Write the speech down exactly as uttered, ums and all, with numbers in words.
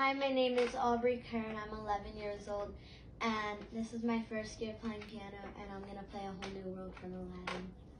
Hi, my name is Aubrey Kerr, and I'm eleven years old, and this is my first year playing piano, and I'm going to play A Whole New World from Aladdin.